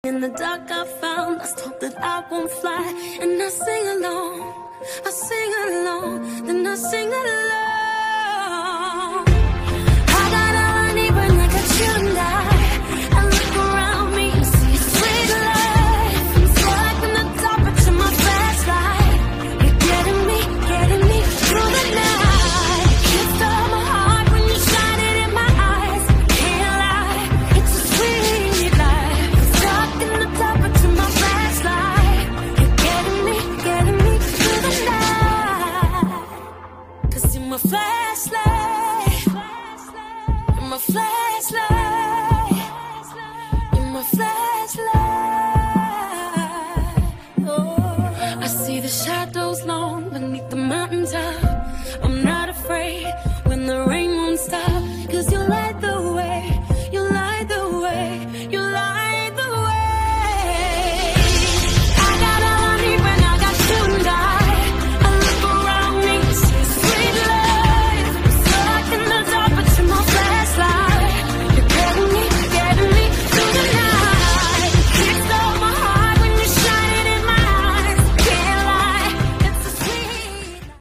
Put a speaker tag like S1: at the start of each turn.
S1: In the dark I found, I hope that I won't fly. And I sing along, then I sing along. I got all I need, burn like a chimney.